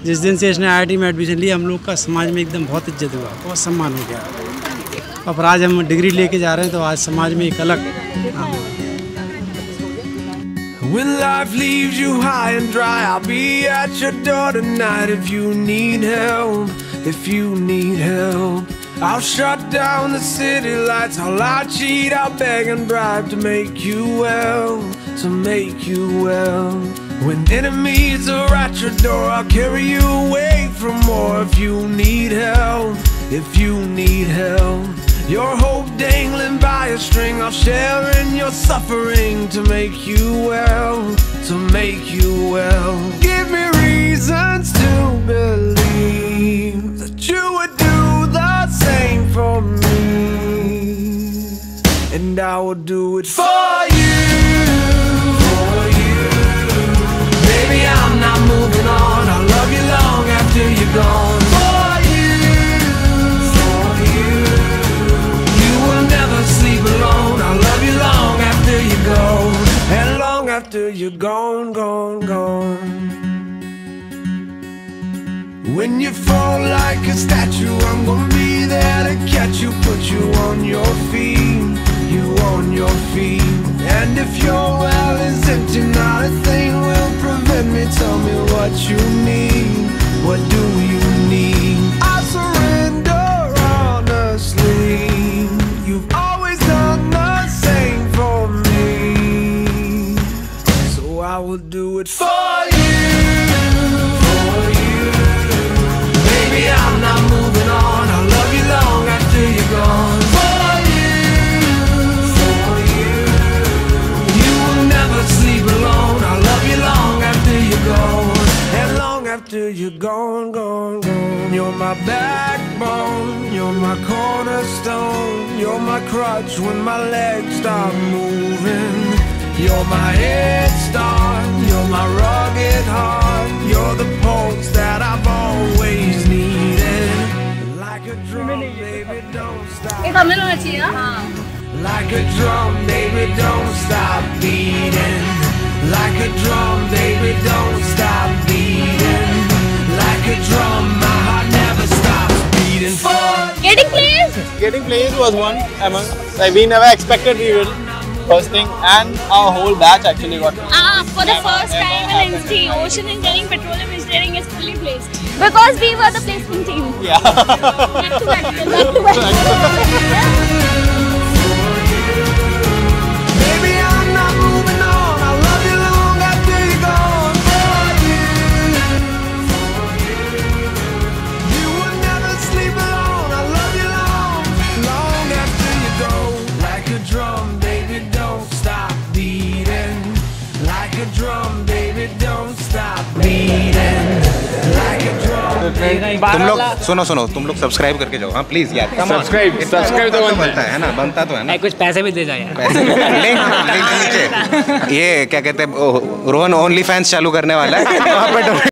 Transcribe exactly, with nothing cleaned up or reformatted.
जिस दिन से इसने आई आई टी में एडमिशन लिया हम लोग का समाज में एकदम बहुत इज्जत हुआ, बहुत सम्मान हो गया। और आज हम डिग्री लेके जा रहे हैं तो आज समाज में एक अलग When life leaves you high and dry, I'll be at your door tonight if you need help, if you need help. I'll shut down the city lights, I'll lie, cheat, I'll beg and bribe to make you well, to make you well. When enemies are at your door, I'll carry you away from more if you need help, if you need help. Your hope dangling by a string, I'll share in your suffering to make you well, to make you well. Give me reasons to believe that you would do the same for me, and I will do it for you, for you. Baby, I'm not moving on, I'll love you long after you're gone. Sleep alone, I'll love you long after you go, and long after you're gone, gone, gone. When you fall like a statue, I'm gonna be there to catch you, put you on your feet, you on your feet. And if your well is empty, not a thing will prevent me. Tell me what you need, what do you need? I surrender honestly. You've always done the same for me, so I will do it for you, for you. Baby, I'm not moving on, I'll love you long after you're gone. For you, for you. You will never sleep alone, I'll love you long after you're gone, and long after you're gone, gone, gone. You're my backbone, you're my cornerstone, you're my crutch when my legs stop moving. You're my head start, you're my rugged heart, you're the pulse that I've always needed. Like a drum, baby, don't stop. Like a drum, baby, don't stop beating. Like a drum, baby, don't stop beating. Like a drum, my heart never stops beating. Getting placed? Getting placed was one among, like, we never expected we will, first thing, and our whole batch actually got placed. Ah, for the first time in N S T, Ocean Engineering, Petroleum Engineering is fully placed. Because we were the placement team. Yeah. Back to back, back to back. तुम लोग सुनो सुनो तुम लोग subscribe करके जाओ, हाँ please यार। सब्सक्राइब सब्सक्राइब तो बनता है ना, बनता तो है ना। कुछ पैसे भी दे जाए यार। पैसे लिंक लिंक नीचे, ये क्या कहते हैं, रोहन ओनली फैंस चालू करने वाला है वहाँ पे।